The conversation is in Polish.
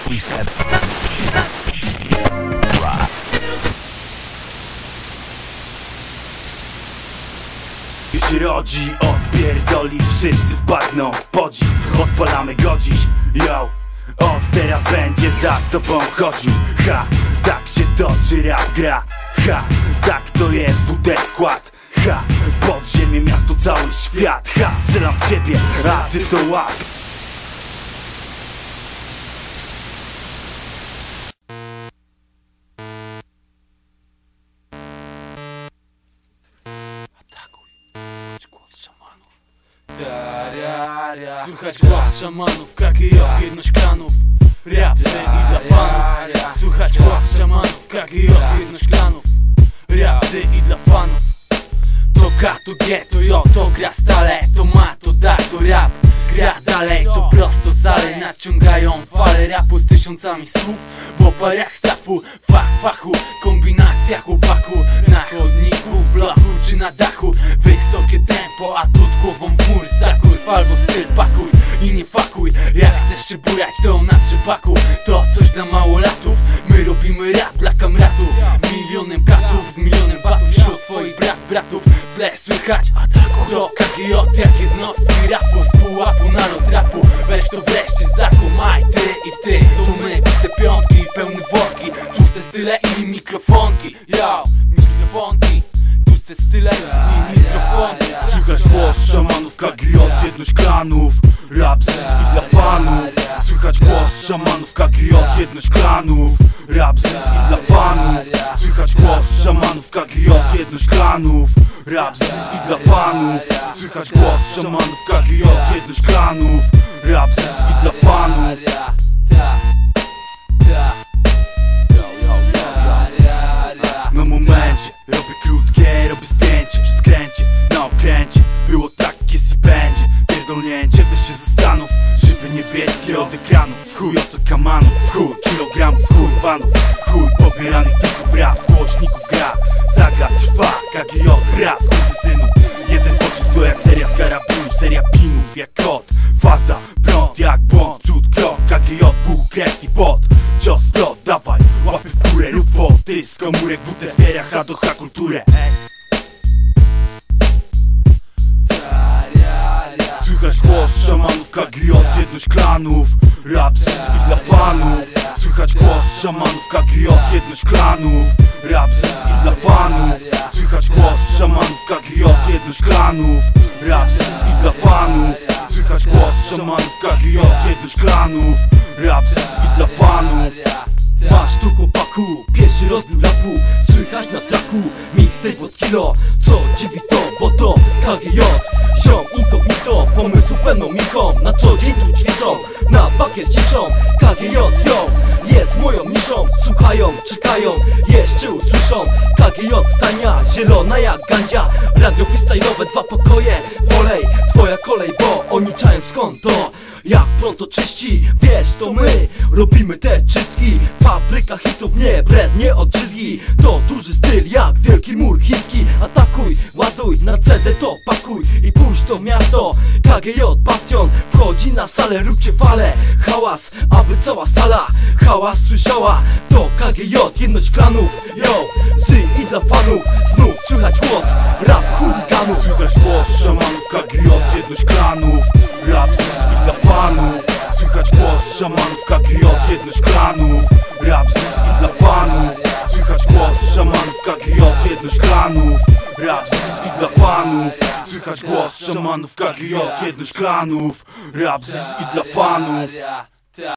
Już rodzi, odpierdoli, wszyscy wpadną w podziw. Odpalamy go dziś, yo. Od teraz będzie za tobą chodził. Ha, tak się toczy rap gra. Ha, tak to jest WD skład. Ha, podziemie, miasto, cały świat. Ha, strzelam w ciebie, a ty to łap. Słychać głos szamanów, KGO, jedność klanów. Rap i dla fanów. Słychać głos szamanów, KGO, jedność klanów. Rap i dla fanów. To K, to G, to J, to gra stale. To ma, to da, to rap gra dalej. To prosto zale, naciągają fale rapu z tysiącami słów w oparach stafu. Fachu, kombinacja chłopaku. Na chodniku, w bloku czy na dachu. Wysokie tempo, a tu głową w mur. Zakurw albo styl pakuj i nie fakuj. Jak chcesz się bujać, to na trzepaku. To coś dla małolatów. My robimy rap dla kamratów. Z milionem katów, z milionem batów. Wśród swoich bratów w tle słychać ataku. To KGO jak jednostki rapu. Z pułapu na lot rapu. Weź to wreszcie zakumaj, ty i ty. To my, te piątki, pełne worki. Tłuste style i mikrofonki. Yo, mikrofonki. Tłuste style i mikrofonki. Słychać głos szamanów, KGO, jedność klanów. Rap i dla fanów. Słychać głos szamanów, KGO, jedność klanów. Rap i dla fanów. Słychać głos szamanów, KGO, jedność klanów. Rap i dla fanów. Słychać głos szamanów, KGO, jedność klanów. Rap i dla fanów. Na momencie robię krótkie, robię spięcie przy skręcie, na okręcie. Było tak, jest i będzie. Pierdolnięcie, weź się zastanów. Szyby niebieskie od ekranów. W chuj oco kamanów, w chuj kilogramów, w chuj banów, w chuj pobieranych plików. Rap z głośników gra. Saga trwa, KGO raz, synu. Jeden pocisk to jak seria z karabinu. Seria pinów jak kot. Faza, prąd jak błąd. Przód, krok, KGO, pół, krew i pot. Cios, to dawaj, łapy w górę. Rób woty z komórek, WT wspiera H kulturę. Słychać głos szamanów, KGO, jedność klanów. Rap i dla fanów. Słychać głos szamanów, KGO, jedność klanów. Rap i dla fanów. Słychać głos szamanów, KGO, jedność klanów. Rap i dla fanów. Słychać głos szamanów, KGO, jedność klanów. Rap i dla fanów. Masz tu chłopaku, pierwszy rozbił rapu. Słychać na traku, mixtape od kilo. Co dziwi to, bo to KGJ. Ziom incognito, pomysł pełną michą. Na co dzień tu ćwiczą, na bakier ciszą. KGJ, yo, jest moją niszą. Słuchają, czekają, jeszcze usłyszą. KGJ stajnia, zielona jak gandzia. Radio freestyle'owe, 2 pokoje. Polej, twoja kolej, bo oni czają skąd to. Jak prąd czyści, wiesz to my robimy te czystki. Fabryka hitów, nie bred, nie odżyzgi. To duży styl jak wielki mur chiński. Atakuj, ładuj, na CD to pakuj i puść to miasto. KGJ bastion, wchodzi na salę, róbcie fale. Hałas, aby cała sala hałas słyszała. To KGJ, jedność klanów, yo. Z i dla fanów, znów słychać głos rap chuliganów. Słychać głos szamanów, KGJ, jedność klanów. Rap i dla fanów. Słychać głos szamanów, KGJ, jedność klanów. Rap i dla fanów. Słychać głos szamanów, KGJ, jedność klanów. Rap i dla fanów. Słychać głos szamanów, KGJ, jedność klanów. Rap i dla fanów.